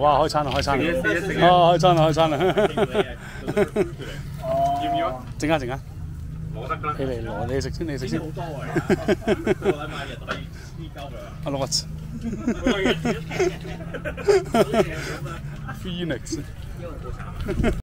哇，開餐啦，開餐啦！哦，開餐啦，開餐啦！ 要唔要啊？ 陣間陣間， 攞得啦。 你嚟攞，你食先，你食先。 好多喎！個禮拜日第2鳩㗎。 我攞個字。Phoenix。